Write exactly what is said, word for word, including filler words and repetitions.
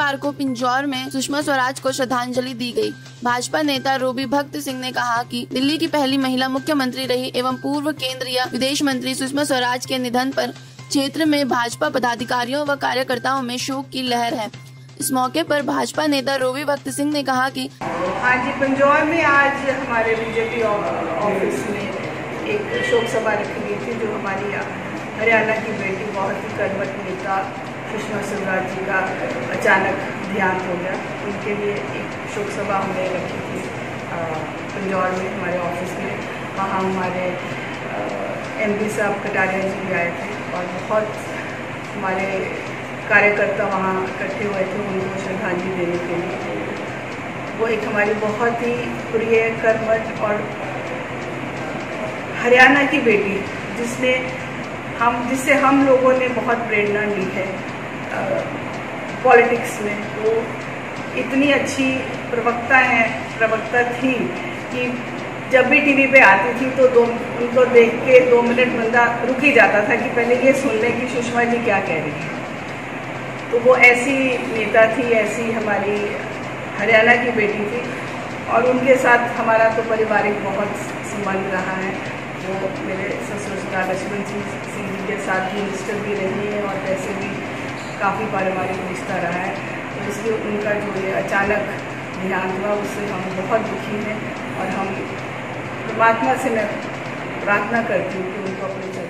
बुधवार को पिंजौर में सुषमा स्वराज को श्रद्धांजलि दी गई। भाजपा नेता रोबी भक्त सिंह ने कहा कि दिल्ली की पहली महिला मुख्यमंत्री रही एवं पूर्व केंद्रीय विदेश मंत्री सुषमा स्वराज के निधन पर क्षेत्र में भाजपा पदाधिकारियों व कार्यकर्ताओं में शोक की लहर है। इस मौके पर भाजपा नेता रोबी भक्त सिंह ने कहा कि हाँ जी, पिंजौर में आज हमारे बीजेपी ऑफिस में एक शोक सभा रखी गई थी, जो हमारी हरियाणा की बेटी बहुत ही कर्मठ नेता सुषमा स्वराज जी का अचानक देहांत हो गया। उनके लिए एक शोक सभा हमने रखी थी पिंजौर में हमारे ऑफिस में। वहाँ हमारे एम पी साहब कटारिया जी भी आए थे और बहुत हमारे कार्यकर्ता वहाँ इकट्ठे हुए थे उनको श्रद्धांजलि देने के लिए। वो एक हमारी बहुत ही प्रिय कर्मठ और हरियाणा की बेटी, जिसने हम जिससे हम लोगों ने बहुत प्रेरणा ली है पॉलिटिक्स में। वो इतनी अच्छी प्रवक्ता हैं प्रवक्ता थी कि जब भी टीवी पे आती थी तो दो उनको देख के दो मिनट बंदा रुक ही जाता था कि पहले ये सुन लें कि सुषमा जी क्या कह रही हैं। तो वो ऐसी नेता थी, ऐसी हमारी हरियाणा की बेटी थी और उनके साथ हमारा तो पारिवारिक बहुत संबंध रहा है। वो मेरे ससुर लक्ष्मण सिंह जी के साथ भी मिनिस्टर भी रही है और वैसे भी काफ़ी पारिवारिक रिश्ता रहा है। तो इसलिए उनका जो ये अचानक देहांत हुआ उससे हम बहुत दुखी हैं और हम परमात्मा से मैं प्रार्थना करती हूँ कि उनको अपने